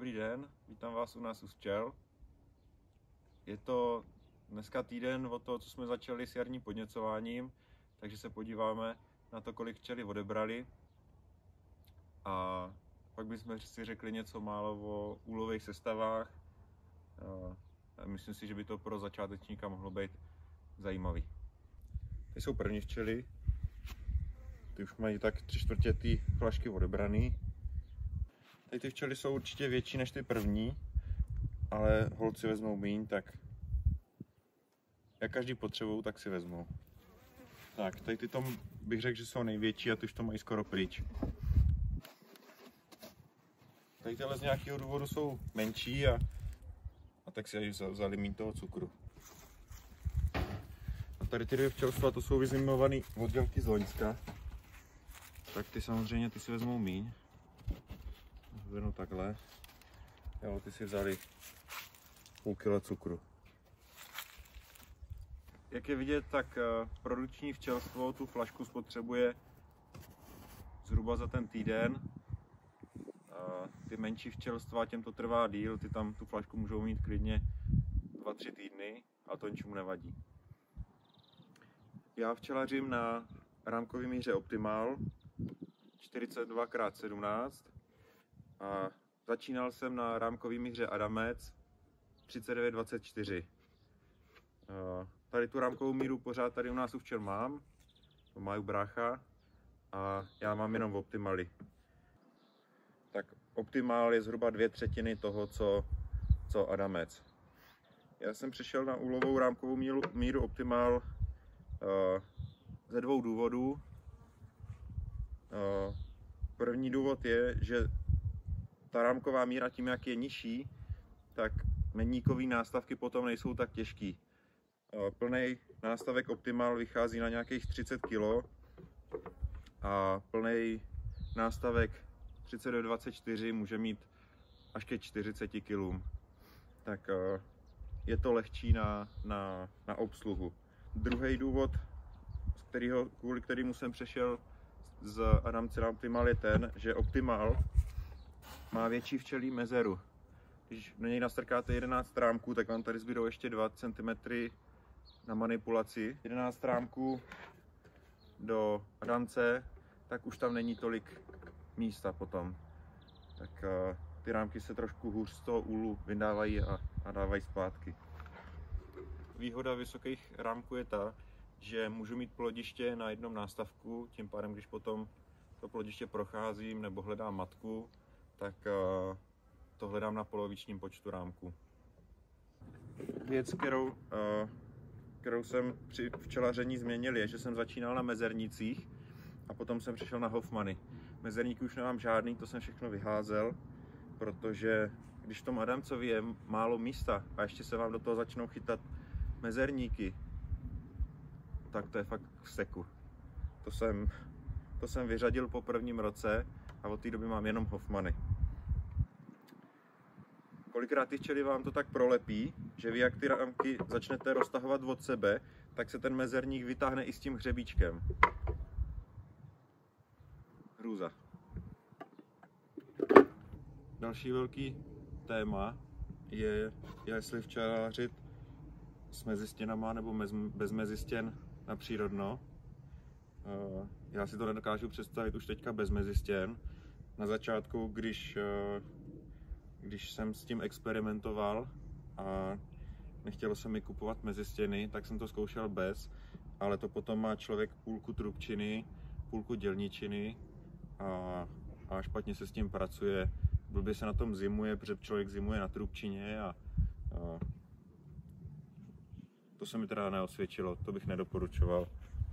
Dobrý den, vítám vás u nás u včel. Je to dneska týden od toho, co jsme začali s jarním podněcováním, takže se podíváme na to, kolik včely odebrali. A pak bychom si řekli něco málo o úlových sestavách. Myslím si, že by to pro začátečníka mohlo být zajímavý. Tady jsou první včely. Ty už mají tak 3/4 té flašky odebraný. Tady ty včely jsou určitě větší než ty první, ale holci vezmou míň, tak jak každý potřebují, tak si vezmou. Tak, tady ty tom bych řekl, že jsou největší a ty už to mají skoro pryč. Tady tyhle z nějakého důvodu jsou menší a tak si vzali míň toho cukru. A tady ty dvě včelstva, to jsou vyzimované oddělky z loňska. Tak ty samozřejmě ty si vezmou míň. Zvednu takhle. Jo, ty si vzali půl kila cukru. Jak je vidět, tak produkční včelstvo tu flašku spotřebuje zhruba za ten týden. Ty menší včelstva, těm to trvá díl, ty tam tu flašku můžou mít klidně 2-3 týdny a to ničemu nevadí. Já včelařím na rámkové míře Optimal 42x17 a začínal jsem na rámkové míře Adamec 3924. Tady tu rámkovou míru pořád tady u nás u včel mám, to má u brácha a já mám jenom Optimaly. Tak Optimal je zhruba 2/3 toho, co Adamec. Já jsem přešel na úlovou rámkovou míru Optimal ze dvou důvodů. První důvod je, že ta rámková míra tím, jak je nižší, tak menníkové nástavky potom nejsou tak těžký. Plný nástavek Optimal vychází na nějakých 30 kg a plný nástavek 3924 může mít až ke 40 kg. Tak je to lehčí na obsluhu. Druhý důvod, kvůli kterému jsem přešel z Adamce na Optimal, je ten, že Optimal má větší včelí mezeru. Když do něj nastrkáte 11 rámků, tak vám tady zbydou ještě 2 cm na manipulaci. 11 rámků do Adamce, tak už tam není tolik místa potom. Tak ty rámky se trošku hůř z toho úlu vydávají a dávají zpátky. Výhoda vysokých rámků je ta, že můžu mít plodiště na jednom nástavku, tím pádem, když potom to plodiště procházím nebo hledám matku, tak to hledám na polovičním počtu rámků. Věc, kterou jsem při včelaření změnil, je, že jsem začínal na mezernicích a potom jsem přešel na Hoffmany. Mezerníky už nemám žádný, to jsem všechno vyházel, protože když v tom Adamcovi je málo místa a ještě se vám do toho začnou chytat mezerníky, tak to je fakt v seku. To jsem vyřadil po prvním roce a od té doby mám jenom Hoffmany. Kolikrát ty včely vám to tak prolepí, že vy jak ty rámky začnete roztahovat od sebe, tak se ten mezerník vytáhne i s tím hřebíčkem. Hrůza. Další velký téma je, jestli včelařit s mezistěnama nebo bez mezistěn na přírodno. Já si to nedokážu představit už teďka bez mezistěn. Na začátku, když jsem s tím experimentoval a nechtělo se mi kupovat mezistěny, tak jsem to zkoušel bez, ale to potom má člověk půlku trubčiny, půlku dělničiny a špatně se s tím pracuje. Blbě se na tom zimuje, protože člověk zimuje na trubčině a to se mi teda neosvědčilo, to bych nedoporučoval.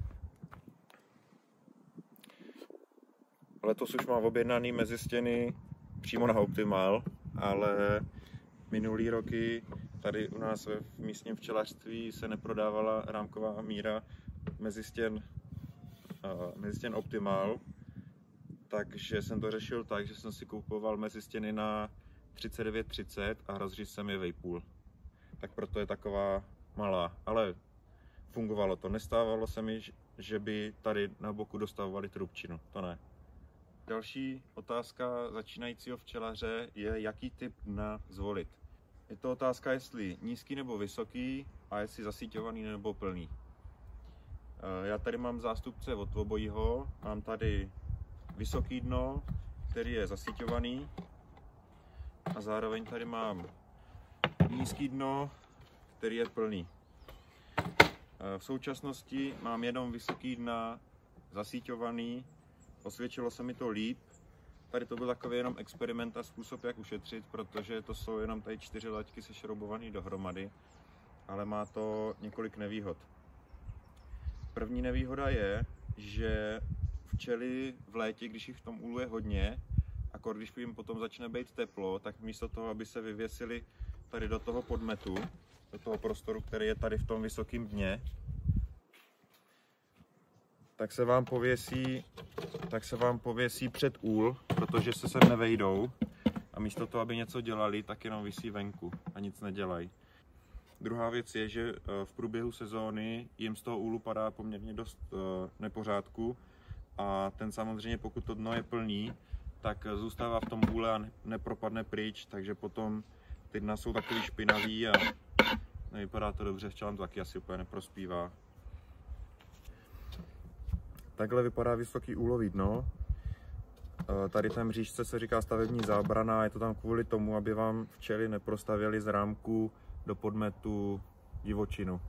Letos už mám objednaný mezistěny přímo na Optimal, ale minulý roky tady u nás v místním včelařství se neprodávala rámková míra mezistěn Optimal, takže jsem to řešil tak, že jsem si kupoval mezistěny na 3930 a rozřízl jsem je vejpůl. Tak proto je taková malá, ale fungovalo to. Nestávalo se mi, že by tady na boku dostavovali trubčinu, to ne. Další otázka začínajícího včelaře je, jaký typ dna zvolit. Je to otázka, jestli nízký nebo vysoký a jestli zasíťovaný nebo plný. Já tady mám zástupce od obojího. Mám tady vysoký dno, který je zasíťovaný, a zároveň tady mám nízký dno, který je plný. V současnosti mám jenom vysoký dna zasíťovaný, osvědčilo se mi to líp. Tady to byl takový jenom experiment a způsob, jak ušetřit, protože to jsou jenom tady 4 laťky sešroubované dohromady, ale má to několik nevýhod. První nevýhoda je, že včely v létě, když jich v tom úlu je hodně, a když jim potom začne být teplo, tak místo toho, aby se vyvěsili tady do toho podmetu, do toho prostoru, který je tady v tom vysokém dně, tak se vám pověsí před úl, protože se sem nevejdou, a místo toho, aby něco dělali, tak jenom visí venku a nic nedělají. Druhá věc je, že v průběhu sezóny jim z toho úlu padá poměrně dost nepořádku, a ten samozřejmě, pokud to dno je plný, tak zůstává v tom úle a nepropadne pryč, takže potom ty dna jsou takový špinavý a nevypadá to dobře, včelám to taky asi úplně neprospívá. Takhle vypadá vysoký úlový dno. Tady té mřížce se říká stavební zábrana, je to tam kvůli tomu, aby vám včely neprostavěly z rámku do podmetu divočinu.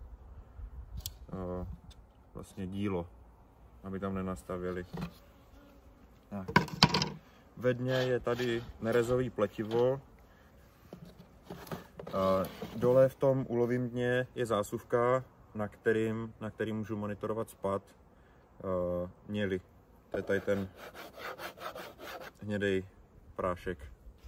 Vlastně dílo, aby tam nenastavěli. Ve dně je tady nerezový pletivo. Dole v tom úlovém dně je zásuvka, na kterým můžu monitorovat spad měly. To je tady ten hnědej prášek.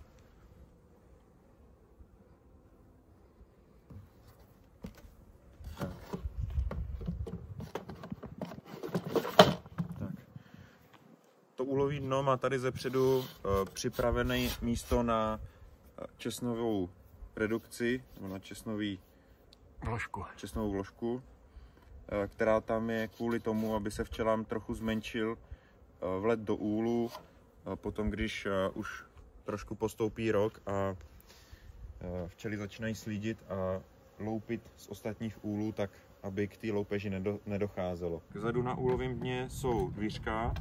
To úlový dno má tady zepředu připravené místo na česnovou redukci, nebo na česnovou vložku, která tam je kvůli tomu, aby se včelám trochu zmenšil vlet do úlu, potom když už trošku postoupí rok a včely začínají slídit a loupit z ostatních úlů, tak aby k té loupeži nedocházelo. Vzadu na úlovém dně jsou dvířka.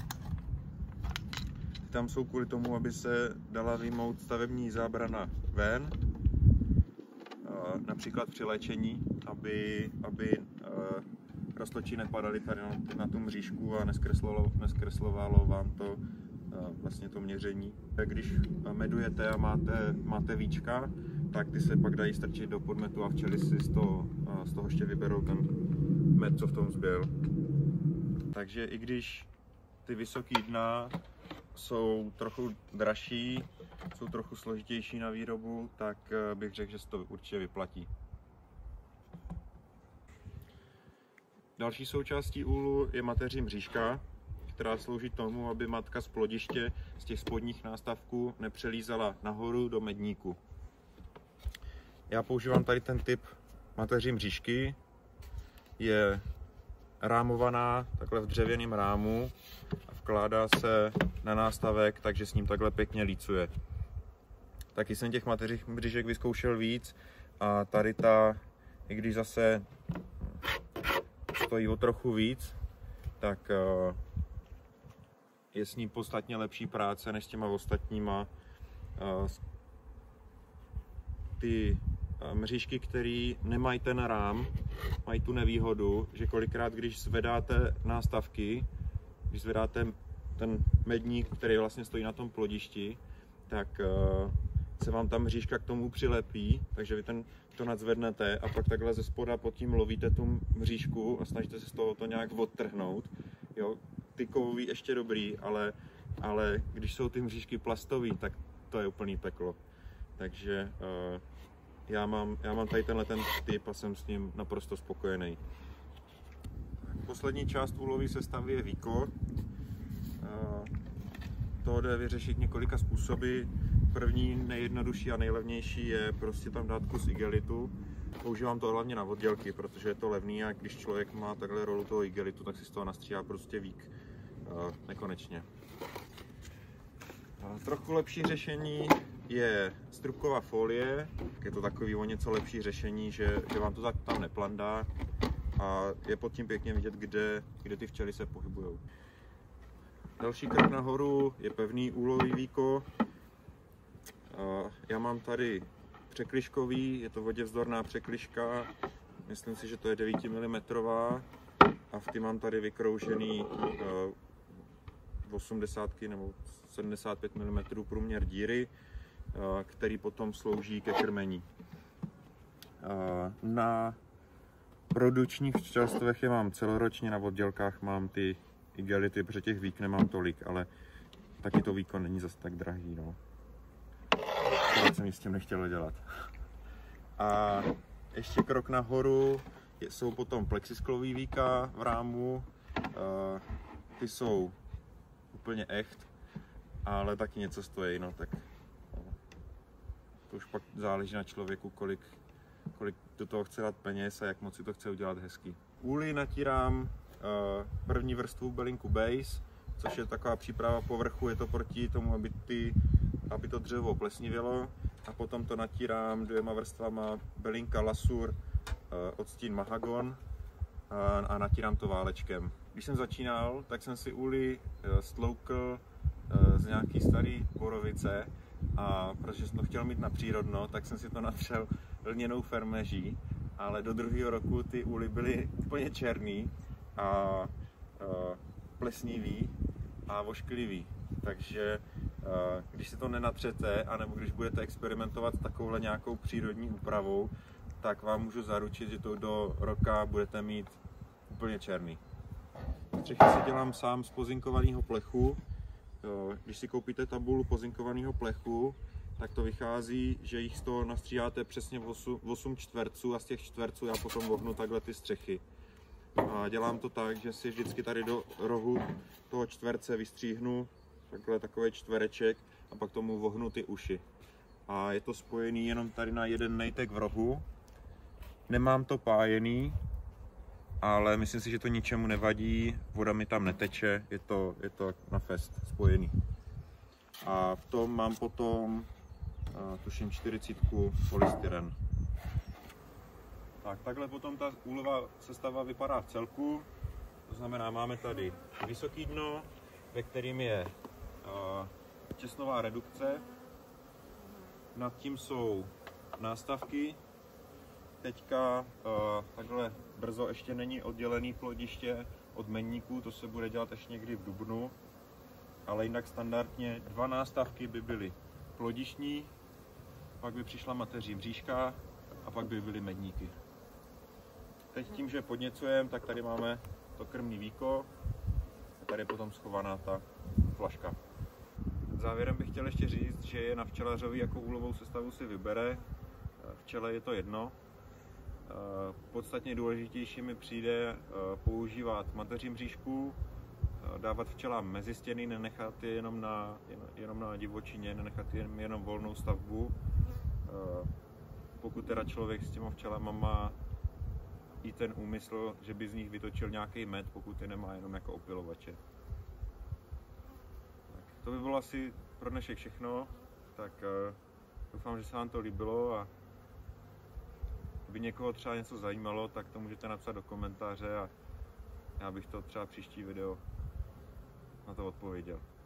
Tam jsou kvůli tomu, aby se dala vyjmout stavební zábrana ven, například při léčení, aby roztočí nepadaly tady na tu mřížku a neskreslovalo vám to vlastně to měření. Když medujete a máte víčka, tak ty se pak dají strčit do podmetu a včely si z toho ještě vyberou ten med, co v tom zbyl. Takže i když ty vysoký dna jsou trochu dražší, jsou trochu složitější na výrobu, tak bych řekl, že se to určitě vyplatí. Další součástí úlu je mateří mřížka, která slouží tomu, aby matka z plodiště z těch spodních nástavků nepřelízala nahoru do medníku. Já používám tady ten typ mateří mřížky. Je rámovaná takhle v dřevěném rámu a vkládá se na nástavek, takže s ním takhle pěkně lícuje. Taky jsem těch mateřích mřížek vyzkoušel víc a tady ta, i když zase stojí o trochu víc, tak je s ní podstatně lepší práce než s těma ostatníma. Ty mřížky, které nemají ten rám, mají tu nevýhodu, že kolikrát, když zvedáte nástavky, když zvedáte ten medník, který vlastně stojí na tom plodišti, tak se vám ta mřížka k tomu přilepí, takže vy to nadzvednete a pak takhle ze spoda pod tím lovíte tu mřížku a snažíte se z toho to nějak odtrhnout. Jo, ty kovový ještě dobrý, ale když jsou ty mřížky plastový, tak to je úplný peklo. Takže já mám tady tenhle typ a jsem s ním naprosto spokojený. Poslední část úlový sestavy je víko. To jde vyřešit několika způsoby. První, nejjednodušší a nejlevnější je prostě tam dát kus igelitu. Používám to hlavně na oddělky, protože je to levný a když člověk má takhle rolu toho igelitu, tak si z toho nastříhá prostě vík nekonečně. Trochu lepší řešení je strupková folie, je to takový o něco lepší řešení, že vám to tak tam neplandá a je pod tím pěkně vidět, kde ty včely se pohybují. Další krok nahoru je pevný úlový víko. Já mám tady překližkový, je to vodevzdorná překližka, myslím si, že to je 9 mm a v ty mám tady vykroužený 80 nebo 75 mm průměr díry, který potom slouží ke krmení. Na produkčních včelstvech je mám celoročně, na oddělkách mám ty igelity, protože těch vík nemám tolik, ale taky to víko není zase tak drahý. No. To jsem s tím nechtěl dělat. A ještě krok nahoru jsou potom plexisklový víka v rámu. Ty jsou úplně echt, ale taky něco stojí, no tak to už pak záleží na člověku, kolik do toho chce dát peněz a jak moc si to chce udělat hezký. Úly natírám první vrstvu bylinku base, což je taková příprava povrchu, je to proti tomu, aby to dřevo plesnivělo, a potom to natírám 2 vrstvama bylinka lasur odstín mahagon a natírám to válečkem. Když jsem začínal, tak jsem si úly stloukl z nějaký starý borovice, a protože jsem to chtěl mít na přírodno, tak jsem si to natřel lněnou fermeží, ale do 2. roku ty úly byly úplně černý a plesnivý a ošklivý. Takže když si to nenatřete, anebo když budete experimentovat s takovouhle nějakou přírodní úpravou, tak vám můžu zaručit, že to do roka budete mít úplně černý. Střechy si dělám sám z pozinkovaného plechu. Když si koupíte tabulu pozinkovaného plechu, tak to vychází, že jich z toho nastříháte přesně 8 čtverců a z těch čtverců já potom vohnu takhle ty střechy. A dělám to tak, že si vždycky tady do rohu toho čtverce vystříhnu takový čtvereček a pak tomu vohnu ty uši. A je to spojený jenom tady na jeden nejtek v rohu. Nemám to pájený, ale myslím si, že to ničemu nevadí, voda mi tam neteče, je to na fest spojený. A v tom mám potom, tuším 40 polystyren. Takhle potom ta úlová sestava vypadá v celku. To znamená, máme tady vysoký dno, ve kterým je těsnová redukce. Nad tím jsou nástavky. Teďka takhle brzo ještě není oddělený plodiště od menníků, to se bude dělat až někdy v dubnu. Ale jinak standardně 2 nástavky by byly plodištní, pak by přišla mateří mřížka a pak by byly medníky. Teď tím, že podněcujeme, tak tady máme to krmný víko a tady je potom schovaná ta flaška. Závěrem bych chtěl ještě říct, že je na včelařovi, jakou úlovou sestavu si vybere. Včele je to jedno. Podstatně důležitější mi přijde používat mateří mřížku, dávat včelám mezi stěny, nenechat je jenom na divočině, nenechat je jenom volnou stavbu. Pokud teda člověk s těma včelama má i ten úmysl, že by z nich vytočil nějaký med, pokud je nemá jenom jako opilovače. Tak, to by bylo asi pro dnešek všechno, tak doufám, že se vám to líbilo, a kdyby někoho třeba něco zajímalo, tak to můžete napsat do komentáře a já bych to třeba příští video na to odpověděl.